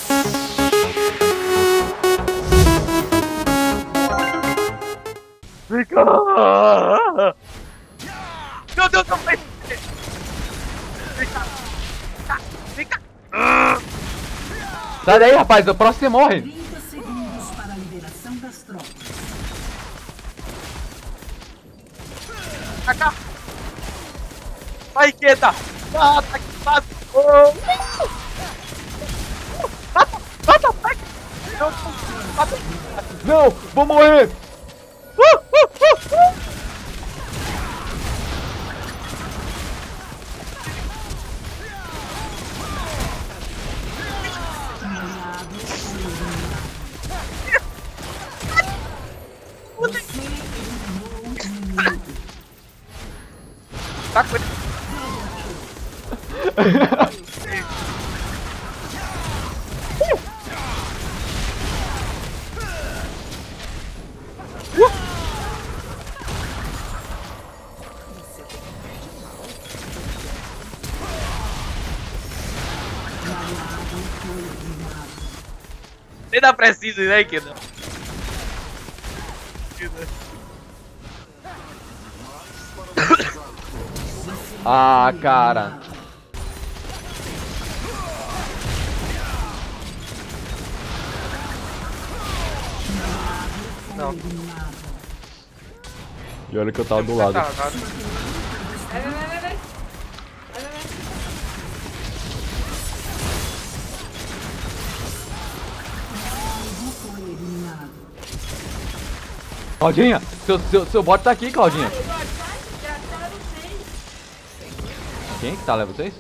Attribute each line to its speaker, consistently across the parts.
Speaker 1: Fica! Meu Deus, não vai! Fica!
Speaker 2: Sai daí, rapaz, o próximo você morre.
Speaker 3: 30 segundos para a liberação das tropas.
Speaker 1: Cá! Vai, Keta! Ah, tá aqui fácil! Mata! Vai! Mata!
Speaker 2: Não, vou morrer.
Speaker 1: Tá com ele! Nem dá preciso, né, Kida?
Speaker 2: Ah, cara.
Speaker 1: Não.
Speaker 2: E olha que eu tava do lado.
Speaker 1: Vai.
Speaker 2: Claudinha, seu bot tá aqui, Claudinha. Quem que tá level 6?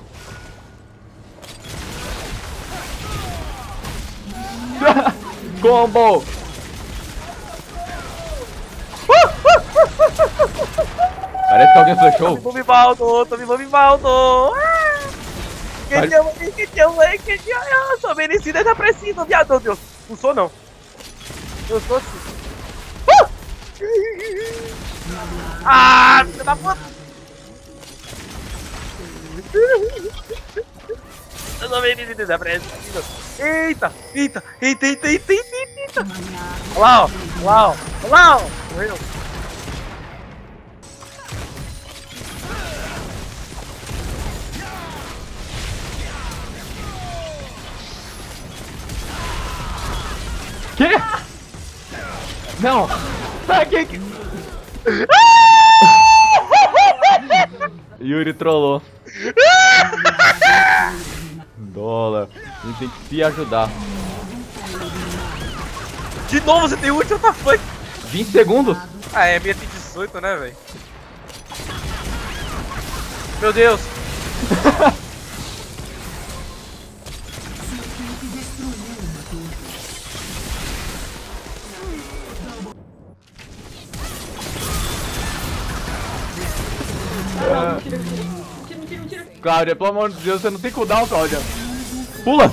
Speaker 2: Combo! Parece que alguém flechou.
Speaker 1: Tommy Baldo! Quem te ama, eu sou merecido, tá preciso, viado, meu Deus. Não sou, não. Eu sou sim. Ah, filho da puta! Eu sou merecido, tá preciso. Eita! Olha lá, ó. Morreu.
Speaker 2: Que? Não! Sai aqui! Yuri trollou. Dólar. A gente tem que se ajudar.
Speaker 1: De novo, você tem ult, what the fuck?
Speaker 2: 20 segundos?
Speaker 1: Ah, é, minha tem 18, né, velho? Meu Deus!
Speaker 4: Mentira.
Speaker 2: Cláudia, pelo amor de Deus, você não tem cooldown, Cláudia. Pula!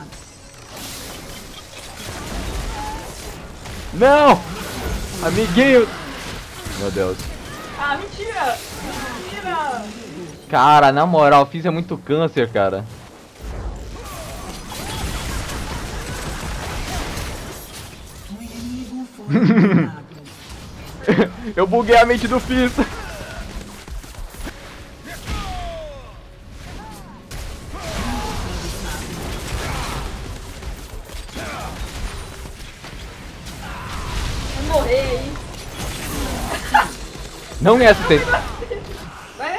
Speaker 2: Não! Amiguinho! Meu Deus.
Speaker 4: Ah, mentira!
Speaker 2: Cara, na moral, Fizz é muito câncer, cara. Eu buguei a mente do Fizz.
Speaker 4: Vou morrer aí.
Speaker 2: Não é assistência.
Speaker 4: Vai.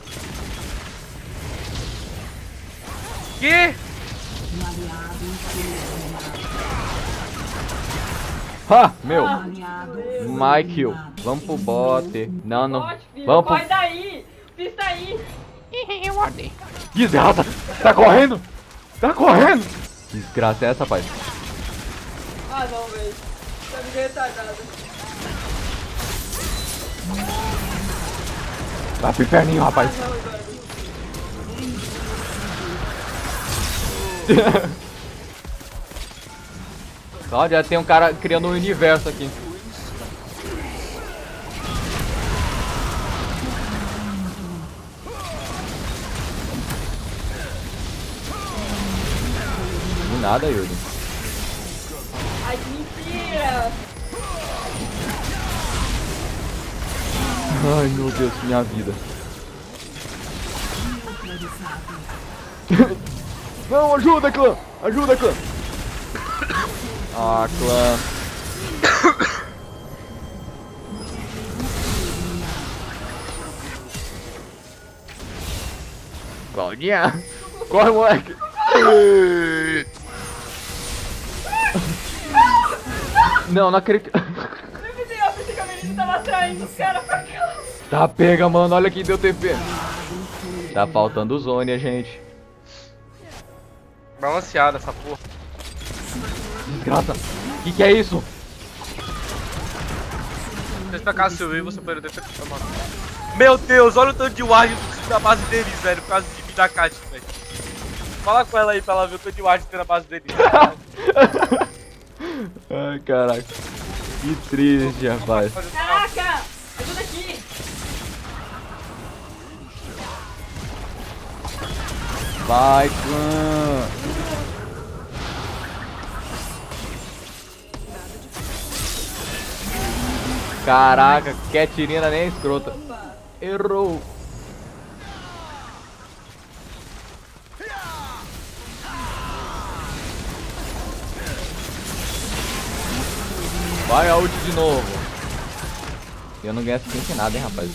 Speaker 1: Que?
Speaker 2: Ah, meu. My kill. Vamos pro bot. Não. Vamos pro...
Speaker 4: Corre daí! Fiz daí!
Speaker 2: Desgraça! Tá correndo! Tá correndo! Que desgraça é essa, pai?
Speaker 4: Ah não, velho. Tá me retardado.
Speaker 2: Vai pro inferninho, rapaz.
Speaker 4: Ah não, velho.
Speaker 2: Olha, tem um cara criando um universo aqui. nada, Yuri.
Speaker 4: Ai, que mentira.
Speaker 2: Ai, meu Deus, minha vida. Não, ajuda, clã! Ajuda, clã! Ah, clã. Claudinha! Corre, moleque! Não, não acredito.
Speaker 4: Eu pensei que a menina tava atraindo os caras pra cá.
Speaker 2: Tá, pega, mano. Olha quem deu TP. Tá faltando Zônia, gente.
Speaker 1: Balanceada essa porra.
Speaker 2: Desgraça. Que é isso?
Speaker 1: Se eu tacar seu e você pode defender. Meu Deus, olha o tanto de ward da base deles, velho. Por causa de vida da Kat, velho. Fala com ela aí pra ela ver o tanto de ward que tem na base deles.
Speaker 2: Ai, caraca. Que triste, rapaz.
Speaker 4: Caraca! Ajuda aqui!
Speaker 2: Vai, clã. Caraca, Catirina nem é escrota. Errou. Vai a ult de novo. Eu não ganho assim sem nada, hein, rapaz.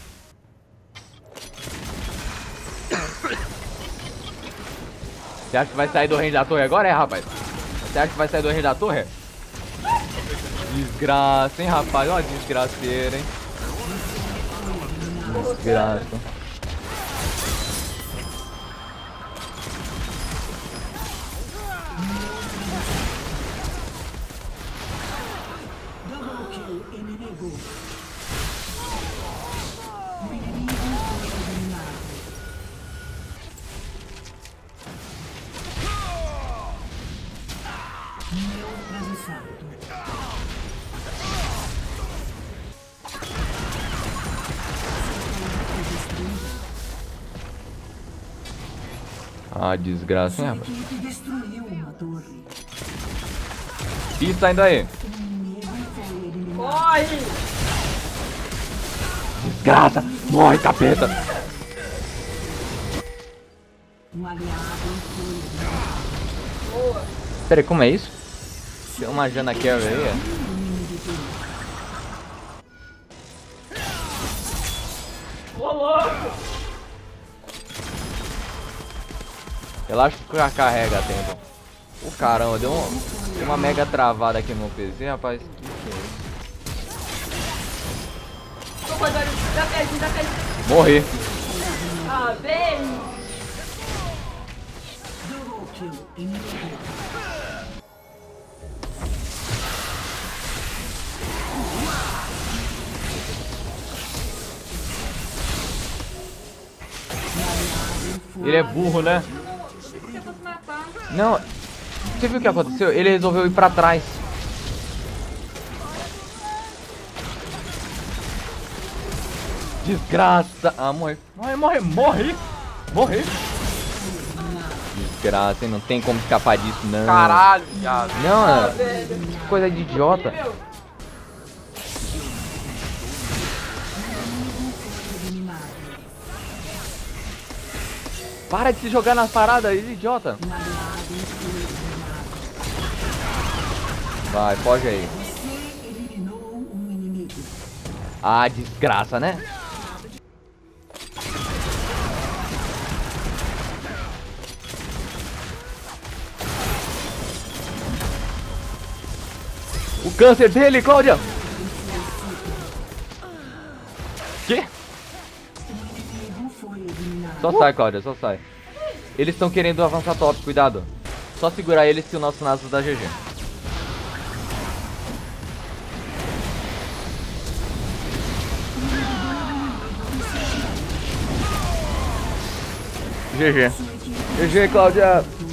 Speaker 2: Você acha que vai sair do range da torre agora, rapaz? Você acha que vai sair do range da torre? Desgraça, hein, rapaz? Olha a desgraceira, hein? Desgraça.
Speaker 3: Double kill inimigo. Neutralizado.
Speaker 2: Ah, desgraça, hein,
Speaker 3: Sua
Speaker 2: rapaz?
Speaker 3: equipe destruiu uma torre.
Speaker 2: Ih, saindo aí.
Speaker 3: Inimigo foi eliminado.
Speaker 4: Corre!
Speaker 2: Desgraça! Morre, capeta!
Speaker 3: Um aliado foi eliminado.
Speaker 4: Boa!
Speaker 2: Pera aí, como é isso? Tem uma Jana Carey aí?
Speaker 4: Ô, louco!
Speaker 2: Relaxa que carrega a tempo. O caramba, deu uma mega travada aqui no meu PC, rapaz. Que é isso?
Speaker 4: Tô fazendo... Dá pede, dá pede.
Speaker 2: Morri.
Speaker 4: Ah, vem!
Speaker 3: Double kill inimigo.
Speaker 2: Ele é burro, né?
Speaker 4: Você fosse matar.
Speaker 2: Não. Você viu o que aconteceu? Ele resolveu ir pra trás. Desgraça. Ah, morre. Morre. Desgraça, hein? Não tem como escapar disso, não.
Speaker 1: Caralho, viado.
Speaker 2: Não,
Speaker 4: Ah,
Speaker 2: é
Speaker 4: velho.
Speaker 2: coisa de idiota.
Speaker 4: Meu,
Speaker 2: Para de se jogar nas paradas, idiota. Vai, foge aí.
Speaker 3: Você eliminou um inimigo.
Speaker 2: Ah, desgraça, né? O câncer dele, Cláudia! Que?
Speaker 3: Inimigo foi eliminado.
Speaker 2: Só sai, Cláudia, só sai. Eles estão querendo avançar top, cuidado. Só segurar eles que o nosso Nasus dá GG. GG. GG, Cláudia.